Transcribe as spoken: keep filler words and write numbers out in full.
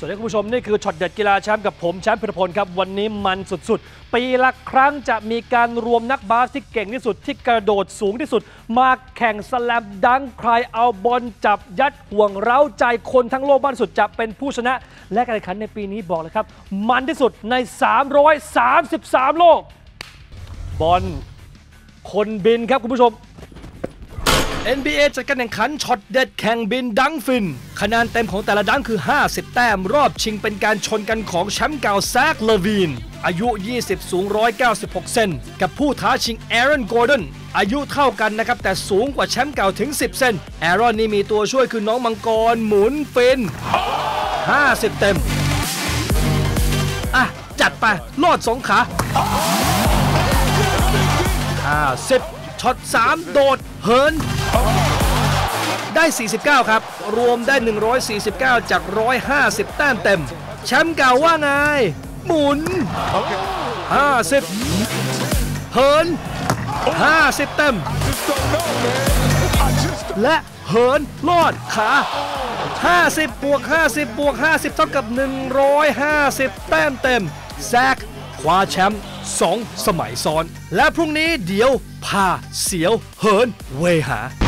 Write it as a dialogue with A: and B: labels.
A: วัสดีคุณผู้ชมนี่คือช็อตเด็ดกีฬาแชมป์กับผมแชมป์พิรพลครับวันนี้มันสุดๆปีละครั้งจะมีการรวมนักบาสที่เก่งที่สุดที่กระโดดสูงที่สุดมาแข่งสแลมดังใครเอาบอลจับยัดห่วงเร้าใจคนทั้งโลกบ้านสุดจะเป็นผู้ชนะและการแข่งขันในปีนี้บอกเลยครับมันที่สุดในสามร้อยสามสิบสามโลกบอลคนบินครับคุณผู้ชมเอ็น บี เอ จัดการแข่งขันช็อตเด็ดแข่งบินดังฟินคะแนนเต็มของแต่ละดังคือห้าสิบแต้มรอบชิงเป็นการชนกันของแชมป์เก่าแซค เลวีนอายุยี่สิบสูงหนึ่งร้อยเก้าสิบหกเซนกับผู้ท้าชิงแอรอนกอร์ดอนอายุเท่ากันนะครับแต่สูงกว่าแชมป์เก่าถึงสิบเซนแอรอนนี่มีตัวช่วยคือน้องมังกรหมุนฟินห้าสิบเต็มอ่ะจัดไปลอดสองขาห้าสิบช็อตสามโดดเหินได้สี่สิบเก้าครับรวมได้หนึ่งร้อยสี่สิบเก้าจากหนึ่งร้อยห้าสิบแต้มเต็มแชมป์เก่าว่าไงหมุนห้าสิบเหินห้าสิบเต็มและเหินลอดขาห้าสิบบวกห้าสิบบวกห้าสิบเท่ากับหนึ่งร้อยห้าสิบแต้มเต็มแซคคว้าแชมป์สองสมัยซ้อนและพรุ่งนี้เดี๋ยวพาเสียวเหินเวหา